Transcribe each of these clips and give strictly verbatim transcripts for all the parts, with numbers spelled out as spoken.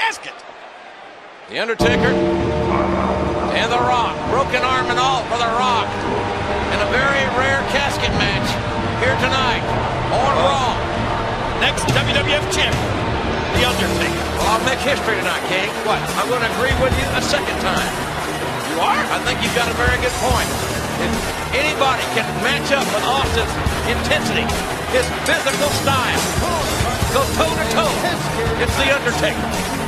casket. The Undertaker and The Rock. Broken arm and all for The Rock. In a very rare casket match here tonight on Raw. Next W W F champion, The Undertaker. Well, I'll make history tonight, King. What? I'm going to agree with you a second time. You are? I think you've got a very good point. If anybody can match up with Austin's intensity, his physical style, go toe-to-toe, it's The Undertaker.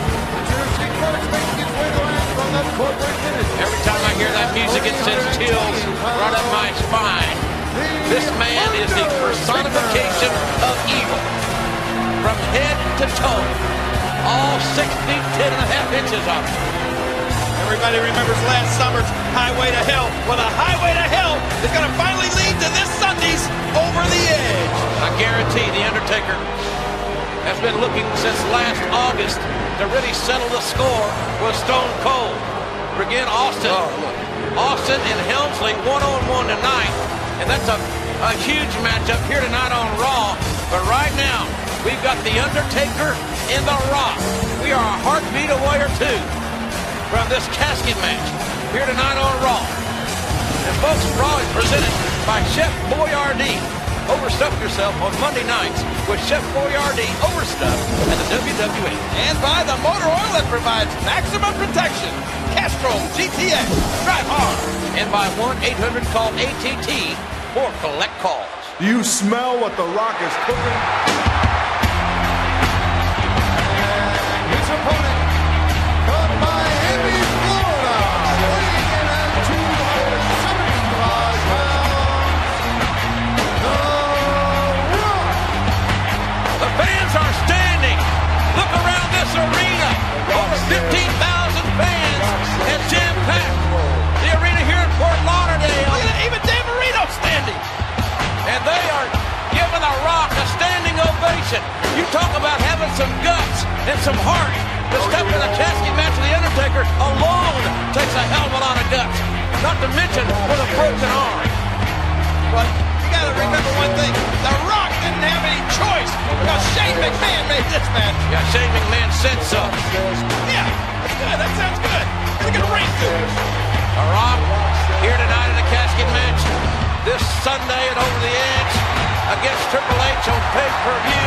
Every time I hear that music, it sends chills right up my spine. This man is the personification of evil. From head to toe, all six feet, ten and a half inches of it. Everybody remembers last summer's Highway to Hell. Well, the Highway to Hell is going to finally lead to this Sunday's Over the Edge. I guarantee The Undertaker has been looking since last August to really settle the score with Stone Cold. Again, Austin. Oh, Austin and Helmsley one-on-one tonight. And that's a, a huge matchup here tonight on Raw. But right now, we've got The Undertaker and The Rock. We are a heartbeat away or two from this casket match here tonight on Raw. And folks, Raw is presented by Chef Boyardee. Overstuff yourself on Monday nights with Chef Boyardee Overstuff at the W W E. And by the motor oil that provides maximum protection. Castrol G T X. Drive hard. And by one eight hundred call A T T for collect calls. Do you smell what The Rock is cooking? And his opponent from Miami, Florida, weighing in at two hundred seventy-five pounds, The Rock. The fans are standing. Look around this arena. Over fifteen thousand fans and jam-packed. The arena here in Fort Lauderdale. Look at even Dan Marino standing. And they are giving The Rock a standing ovation. You talk about having some guts and some heart to step in a casket match with The Undertaker alone takes a hell of a lot of guts. Not to mention with a broken arm. But you got to remember one thing. The Rock didn't have any choice because Shane McMahon made this match. Yeah, Shane McMahon said so. Yeah, that's good. That sounds good. It's a good ring through. The Rock here tonight in a casket match this Sunday at Over the Edge against Triple H on pay-per-view.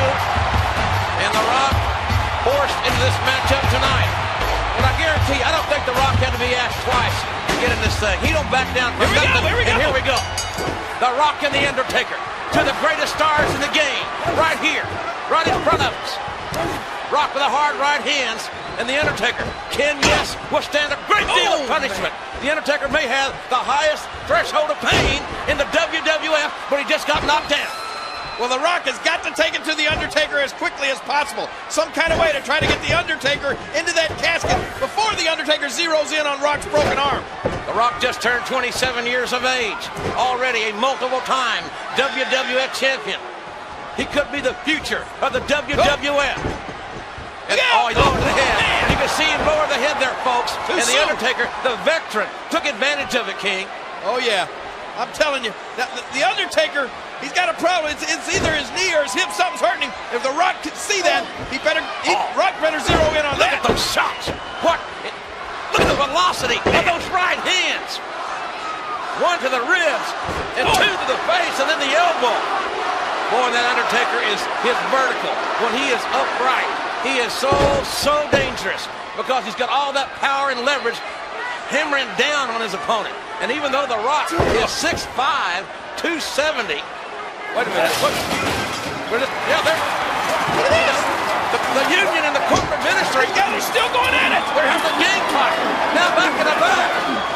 And The Rock forced into this matchup tonight. But I guarantee, I don't think The Rock had to be asked twice to get in this thing. He don't back down from Here we go, nothing. here we and go. here we go. The Rock and The Undertaker, two of the greatest stars in the game, right here, right in front of us. Rock with the hard right hands, and The Undertaker can, yes, withstand a great deal Oh. of punishment. The Undertaker may have the highest threshold of pain in the W W F, but he just got knocked down. Well, The Rock has got to take it to The Undertaker as quickly as possible. Some kind of way to try to get The Undertaker into that casket before The Undertaker zeroes in on Rock's broken arm. The Rock just turned twenty-seven years of age, already a multiple-time W W F champion. He could be the future of the W W F. And, Yeah. oh, he lowered the head. Man. You can see him lower the head there, folks. Too and The soon. Undertaker, the veteran, took advantage of it, King. Oh, yeah. I'm telling you. Now, the, the Undertaker, he's got a problem. It's, it's either his knee or his hip. Something's hurting him. If The Rock can see that, he better, he, Oh. Rock better zero in on Look that. at those shots. What? It, look at the velocity of those right hands. One to the ribs, and two to the face, and then the elbow. Boy, that Undertaker is his vertical. When he is upright, he is so, so dangerous because he's got all that power and leverage hammering down on his opponent. And even though The Rock is six five, two seventy. Wait a minute. What? We're just, yeah, they're, Look at this. the, the union and the corporate ministry, Yeah, they're still going at it. they're having a gang fight. Now back in the back.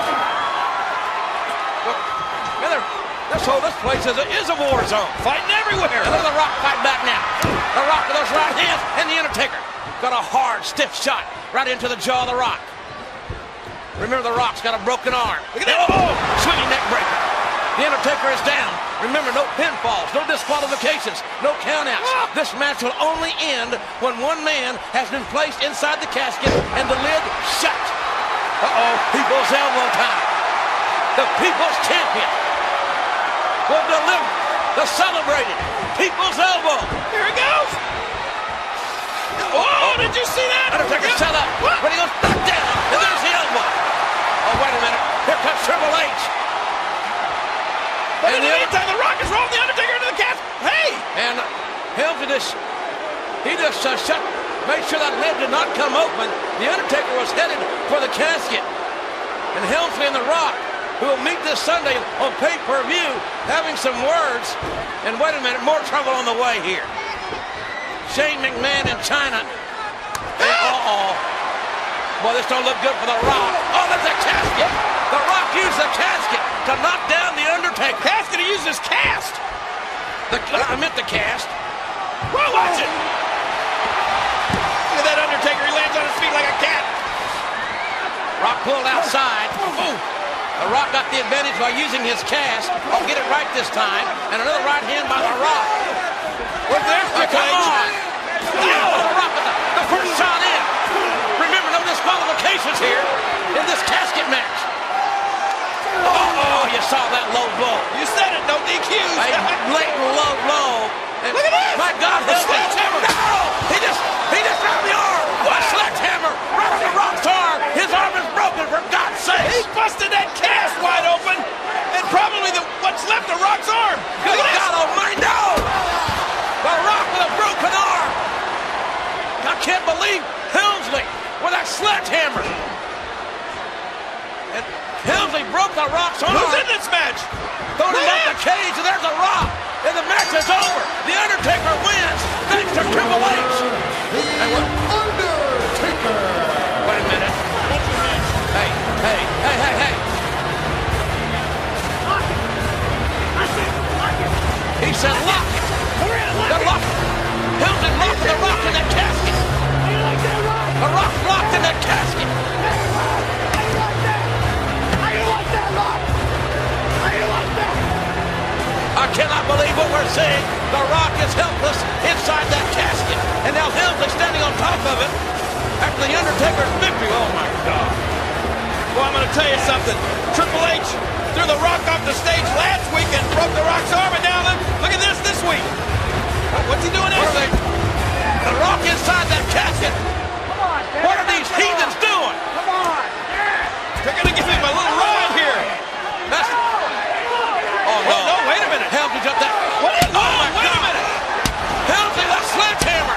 Well, man, they're- this whole this place is a, is a war zone. Fighting everywhere. And look at The Rock fighting back now. The Rock with those right hands, and The Undertaker got a hard, stiff shot right into the jaw of The Rock. Remember, The Rock's got a broken arm. Look at that. Oh. Swinging neck breaker. The Undertaker is down. Remember, no pinfalls, no disqualifications, no countouts. Ah. This match will only end when one man has been placed inside the casket and the lid shut. Uh-oh, people's elbow time. The people's champion will deliver the celebrated people's elbow. Here it goes. Oh, did you see that? Undertaker set up. Helmsley just, he just uh, shut, made sure that lid did not come open. The Undertaker was headed for the casket. And Helmsley and The Rock, who will meet this Sunday on pay-per-view, having some words. And wait a minute, more trouble on the way here. Shane McMahon in China. And uh-oh. Boy, this don't look good for The Rock. Oh, that's a casket. The Rock used the casket to knock down The Undertaker. Casket, he used his cast. The, I meant the cast. Well, watch it. Look at that Undertaker. He lands on his feet like a cat. Rock pulled outside. Ooh. The Rock got the advantage by using his cast. Oh, get it right this time. And another right hand by The Rock. Well, there's Oh, Triple come H. on. Oh, The Rock with the, the first shot in. Remember, no disqualifications here in this casket match. Oh, you saw that low blow. You said it, no D Qs. A blatant low blow. And Look at this. my God, The Helmsley. sledgehammer. No! He just, he just grabbed the arm. What sledgehammer? Right on The Rock's arm. His arm is broken, for God's sake. He busted that cast wide open, and probably the what's left of Rock's arm. Good Look at this. God almighty, no! The Rock with a broken arm. I can't believe Helmsley with that sledgehammer. And Helmsley broke The Rock's arm. Who's in this match? Throwing him Look off at the cage, and there's The Rock. And the match is over. The Undertaker wins thanks to Triple H. The Undertaker. Wait a minute. Hey, hey, hey, hey, hey. He said lock it. The lock. Helmsley locked The Rock in that casket. The Rock locked in that casket. I cannot believe what we're seeing. The Rock is helpless inside that casket. And now Helmsley standing on top of it after the Undertaker's victory. Oh, my God. Well, I'm going to tell you something. Triple H threw The Rock off the stage last week and broke The Rock's arm, and now look, look at this this week. What's he doing What are this they? The Rock inside that casket. What are these heathens doing? They're going to give him a little ride here. That's... Oh, Wait, no, wait a minute. Helmsley jumped that. What is, Oh, my wait God. a minute. Helmsley, that sledgehammer.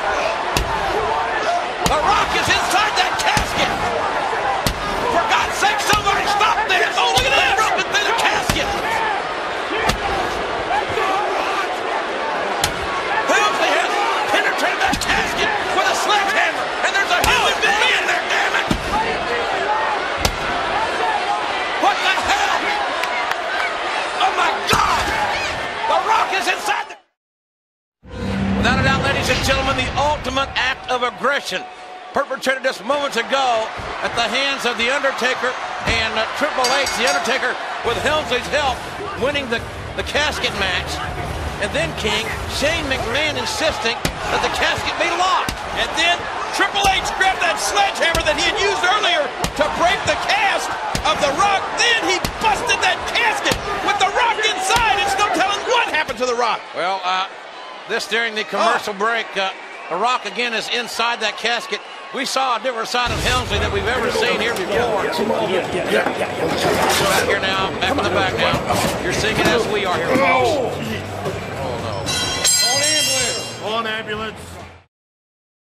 The Rock is inside that casket. For God's sake, somebody stop this. Oh, look at They this. broke it through the casket. Helmsley has penetrated that casket with a sledgehammer. And there's a human being in there, damn it. What the hell? Oh, my God. The Rock is inside the... Without a doubt, ladies and gentlemen, the ultimate act of aggression perpetrated just moments ago at the hands of The Undertaker and uh, Triple H. The Undertaker, with Helmsley's help, winning the, the casket match. And then, King, Shane McMahon insisting that the casket be locked. And then Triple H grabbed that sledgehammer that he had used earlier to break the cast of The Rock. Then he busted that casket with The Rock inside. It's no telling what happened to The Rock. Well, uh, this during the commercial break, uh, The Rock again is inside that casket. We saw a different side of Helmsley that we've ever seen here before. Back here now, back in the back now. You're seeing it as we are here, folks. Oh, no. On ambulance.